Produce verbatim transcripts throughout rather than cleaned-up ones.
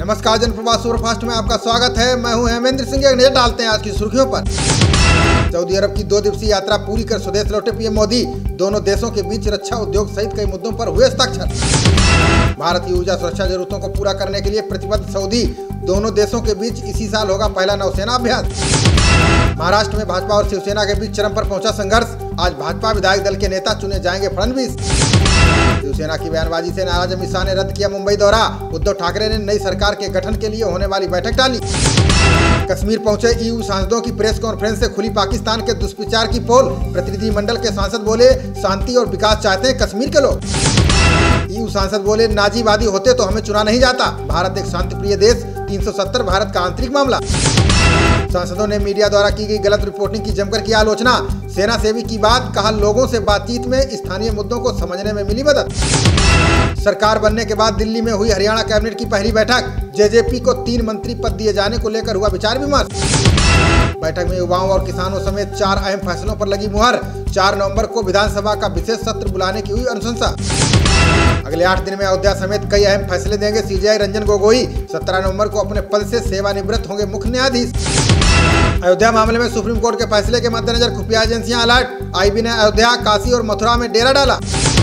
नमस्कार, जनप्रवास सुपरफास्ट में आपका स्वागत है। मैं हूं हेमेंद्र सिंह। एक नजर डालते हैं आज की सुर्खियों पर। सऊदी अरब की दो दिवसीय यात्रा पूरी कर स्वदेश लौटे पीएम मोदी। दोनों देशों के बीच रक्षा उद्योग सहित कई मुद्दों पर हुए हस्ताक्षर। भारत की ऊर्जा सुरक्षा जरूरतों को पूरा करने के लिए प्रतिबद्ध सऊदी। दोनों देशों के बीच इसी साल होगा पहला नौसेना अभ्यास। महाराष्ट्र में भाजपा और शिवसेना के बीच चरम पर पहुंचा संघर्ष। आज भाजपा विधायक दल के नेता चुने जाएंगे फडणवीस। शिवसेना की बयानबाजी से नाराज अमित शाह ने रद्द किया मुंबई दौरा। उद्धव ठाकरे ने नई सरकार के गठन के लिए होने वाली बैठक टाली। कश्मीर पहुंचे ईयू सांसदों की प्रेस कॉन्फ्रेंस से खुली पाकिस्तान के दुष्प्रचार की पोल। प्रतिनिधिमंडल के सांसद बोले, शांति और विकास चाहते हैं कश्मीर के लोग। ईयू सांसद बोले, नाजीवादी होते तो हमें चुना नहीं जाता। भारत एक शांतिप्रिय देश। तीन सौ सत्तर भारत का आंतरिक मामला। सांसदों ने मीडिया द्वारा की गई गलत रिपोर्टिंग की जमकर की आलोचना। सेना सेवी की बात, कहा लोगों से बातचीत में स्थानीय मुद्दों को समझने में मिली मदद। सरकार बनने के बाद दिल्ली में हुई हरियाणा कैबिनेट की पहली बैठक। जेजेपी को तीन मंत्री पद दिए जाने को लेकर हुआ विचार विमर्श। बैठक में युवाओं और किसानों समेत चार अहम फैसलों पर लगी मुहर। चार नवंबर को विधानसभा का विशेष सत्र बुलाने की हुई अनुशंसा। अगले आठ दिन में अयोध्या समेत कई अहम फैसले देंगे सीजेआई रंजन गोगोई। सत्रह नवंबर को अपने पद से सेवानिवृत्त होंगे मुख्य न्यायाधीश। अयोध्या मामले में सुप्रीम कोर्ट के फैसले के मद्देनजर खुफिया एजेंसियां अलर्ट। आईबी ने अयोध्या, काशी और मथुरा में डेरा डाला।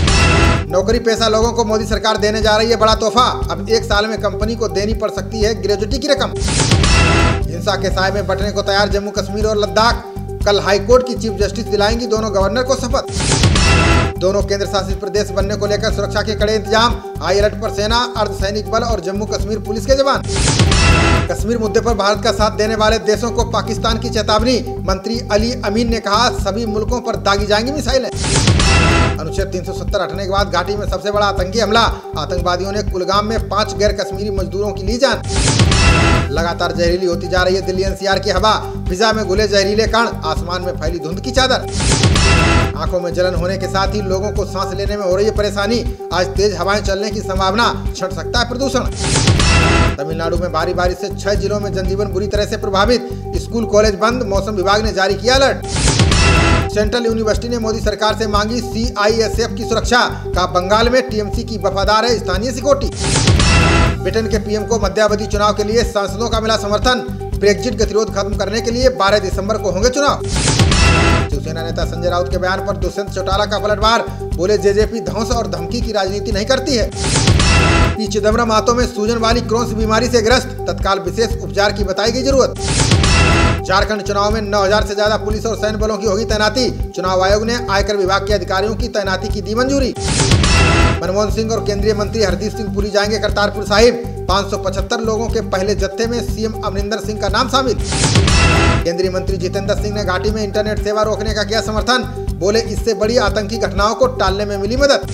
नौकरी पेशा लोगों को मोदी सरकार देने जा रही है बड़ा तोहफा। अब एक साल में कंपनी को देनी पड़ सकती है ग्रेजुटी की रकम। हिंसा के साए में बंटने को तैयार जम्मू कश्मीर और लद्दाख। कल हाईकोर्ट की चीफ जस्टिस दिलाएंगी दोनों गवर्नर को शपथ। दोनों केंद्र शासित प्रदेश बनने को लेकर सुरक्षा के कड़े इंतजाम। हाई अलर्ट पर सेना, अर्धसैनिक बल और जम्मू कश्मीर पुलिस के जवान। कश्मीर मुद्दे पर भारत का साथ देने वाले देशों को पाकिस्तान की चेतावनी। मंत्री अली अमीन ने कहा, सभी मुल्कों पर दागी जाएंगी मिसाइलें। अनुच्छेद तीन सौ सत्तर हटने के बाद घाटी में सबसे बड़ा आतंकी हमला। आतंकवादियों ने कुलगाम में पांच गैर कश्मीरी मजदूरों की ली जान। लगातार जहरीली होती जा रही है दिल्ली एनसीआर की हवा। फिजा में घुले जहरीले कण, आसमान में फैली धुंध की चादर। आंखों में जलन होने के साथ ही लोगों को सांस लेने में हो रही है परेशानी। आज तेज हवाएं चलने की संभावना, छट सकता है प्रदूषण। तमिलनाडु में भारी बारिश से छह जिलों में जनजीवन बुरी तरह से प्रभावित। स्कूल कॉलेज बंद, मौसम विभाग ने जारी किया अलर्ट। सेंट्रल यूनिवर्सिटी ने मोदी सरकार से मांगी सीआईएसएफ की सुरक्षा। का बंगाल में टीएमसी की वफादार है स्थानीय सिक्योरिटी। ब्रिटेन के पीएम को मध्यावधि चुनाव के लिए सांसदों का मिला समर्थन। ब्रेक्जिट गतिरोध खत्म करने के लिए बारह दिसंबर को होंगे चुनाव। शिवसेना नेता संजय राउत के बयान पर दुष्यंत चौटाला का पलटवार। बोले, जेजेपी ध्वंस और धमकी की राजनीति नहीं करती है। पी चिदम्बरम हाथों में सूजन वाली क्रॉस बीमारी से ग्रस्त। तत्काल विशेष उपचार की बताई गई जरूरत। झारखंड चुनाव में नौ हजार से ज्यादा पुलिस और सैन्य बलों की होगी तैनाती। चुनाव आयोग ने आयकर विभाग के अधिकारियों की तैनाती की दी मंजूरी। मनमोहन सिंह और केंद्रीय मंत्री हरदीप सिंह पुरी जाएंगे करतारपुर साहिब। पाँच सौ पचहत्तर लोगों के पहले जत्थे में सीएम अमरिंदर सिंह का नाम शामिल। केंद्रीय मंत्री जितेंद्र सिंह ने घाटी में इंटरनेट सेवा रोकने का किया समर्थन। बोले, इससे बड़ी आतंकी घटनाओं को टालने में मिली मदद।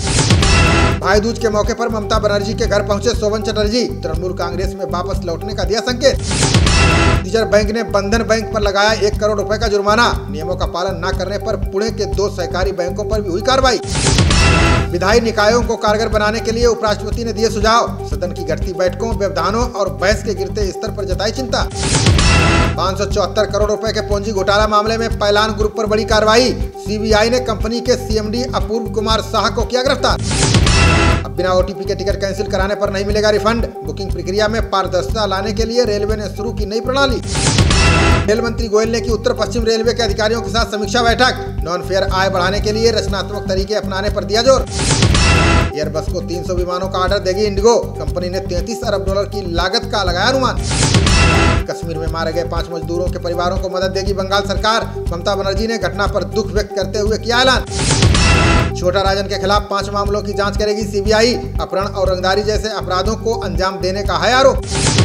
भाई दूज के मौके पर ममता बनर्जी के घर पहुंचे शोभन चटर्जी। तृणमूल कांग्रेस में वापस लौटने का दिया संकेत। रिजर्व बैंक ने बंधन बैंक पर लगाया एक करोड़ रुपए का जुर्माना। नियमों का पालन न करने पर पुणे के दो सहकारी बैंकों पर भी हुई कार्रवाई। विधायी निकायों को कारगर बनाने के लिए उपराष्ट्रपति ने दिए सुझाव। सदन की घटती बैठकों, व्यवधानों और बहस के गिरते स्तर पर जताई चिंता। पाँच सौ चौहत्तर करोड़ रुपए के पूंजी घोटाला मामले में पैलान ग्रुप पर बड़ी कार्रवाई। सीबीआई ने कंपनी के सीएमडी अपूर्व कुमार शाह को किया गिरफ्तार। अब बिना ओटीपी के टिकट कैंसिल कराने पर नहीं मिलेगा रिफंड। बुकिंग प्रक्रिया में पारदर्शिता लाने के लिए रेलवे ने शुरू की नई प्रणाली। रेल मंत्री गोयल ने की उत्तर पश्चिम रेलवे के अधिकारियों के साथ समीक्षा बैठक। नॉन फेयर आय बढ़ाने के लिए रचनात्मक तरीके अपनाने पर दिया जोर। एयरबस को तीन सौ विमानों का ऑर्डर देगी इंडिगो। कंपनी ने तैंतीस अरब डॉलर की लागत का लगाया अनुमान। कश्मीर में मारे गए पांच मजदूरों के परिवारों को मदद देगी बंगाल सरकार। ममता बनर्जी ने घटना पर दुख व्यक्त करते हुए किया ऐलान। छोटा राजन के खिलाफ पांच मामलों की जांच करेगी सीबीआई। अपहरण और रंगदारी जैसे अपराधों को अंजाम देने का है आरोप।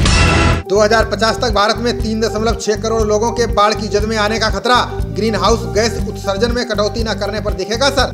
दो हज़ार पचास तक भारत में तीन दशमलव छह करोड़ लोगों के बाढ़ की जद में आने का खतरा। ग्रीन हाउस गैस उत्सर्जन में कटौती न करने पर दिखेगा असर।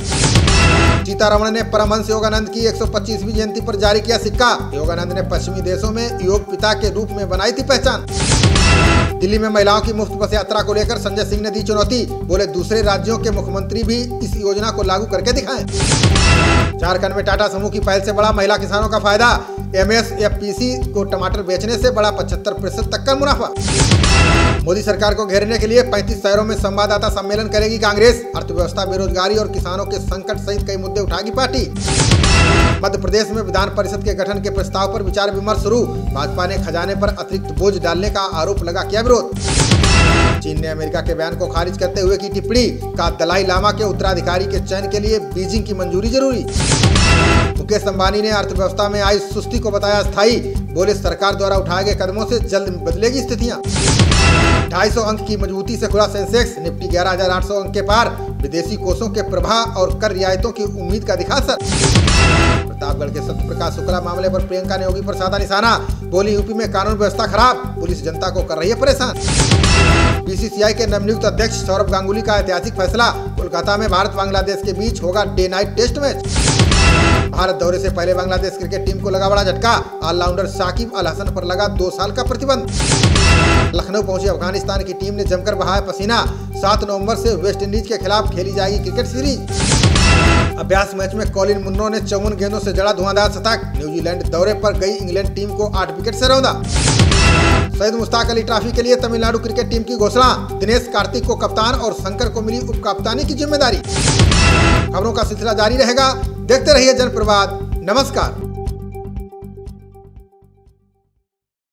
सीतारमण ने परमहंस योगानंद की एक सौ पच्चीसवीं जयंती पर जारी किया सिक्का। योगानंद ने पश्चिमी देशों में योग पिता के रूप में बनाई थी पहचान। दिल्ली में महिलाओं की मुफ्त बस यात्रा को लेकर संजय सिंह ने दी चुनौती। बोले दूसरे राज्यों के मुख्यमंत्री भी इस योजना को लागू करके दिखाएं। झारखंड में टाटा समूह की पहल से बड़ा महिला किसानों का फायदा। M S F P C को टमाटर बेचने से बड़ा पचहत्तर प्रतिशत तक का मुनाफा। मोदी सरकार को घेरने के लिए पैंतीस शहरों में संवाददाता सम्मेलन करेगी कांग्रेस। अर्थव्यवस्था, बेरोजगारी और किसानों के संकट सहित कई मुद्दे उठाएगी पार्टी। मध्य प्रदेश में विधान परिषद के गठन के प्रस्ताव पर विचार विमर्श शुरू। भाजपा ने खजाने पर अतिरिक्त बोझ डालने का आरोप लगा किया विरोध। चीन ने अमेरिका के बयान को खारिज करते हुए की टिप्पणी, का दलाई लामा के उत्तराधिकारी के चयन के लिए बीजिंग की मंजूरी जरूरी। मुकेश अंबानी ने अर्थव्यवस्था में आई सुस्ती को बताया स्थायी। बोले सरकार द्वारा उठाए गए कदमों से जल्द बदलेगी स्थितियां। ढाई सौ अंक की मजबूती से खुला सेंसेक्स, निफ्टी ग्यारह हजार आठ सौ अंक के पार। विदेशी कोषों के प्रभाव और कर रियायतों की उम्मीद का दिखा असर। प्रतापगढ़ के सत्य प्रकाश शुक्ला मामले पर प्रियंका ने योगी पर साधा निशाना। बोली यूपी में कानून व्यवस्था खराब, पुलिस जनता को कर रही है परेशान। बी सी सी आई के नवनियुक्त अध्यक्ष सौरभ गांगुली का ऐतिहासिक फैसला। कोलकाता में भारत बांग्लादेश के बीच होगा day night test match. Bharat दौरे से पहले बांग्लादेश क्रिकेट टीम को लगा बड़ा झटका। ऑलराउंडर साकिब अल हसन पर लगा दो साल का प्रतिबंध। लखनऊ पहुंची अफगानिस्तान की टीम ने जमकर बहाया पसीना। सात नवंबर से वेस्ट इंडीज के खिलाफ खेली जाएगी क्रिकेट सीरीज। अभ्यास मैच में कॉलिन मुन्रो ने चौवन गेंदों से जड़ा धुआंधार शतक। न्यूजीलैंड दौरे पर गई इंग्लैंड टीम को आठ विकेट से रौंदा। सैयद मुश्ताक अली ट्रॉफी के लिए तमिलनाडु क्रिकेट टीम की घोषणा। दिनेश कार्तिक को कप्तान और शंकर को मिली उप कप्तानी की जिम्मेदारी। खबरों का सिलसिला जारी रहेगा, देखते रहिए जनप्रवाद। नमस्कार।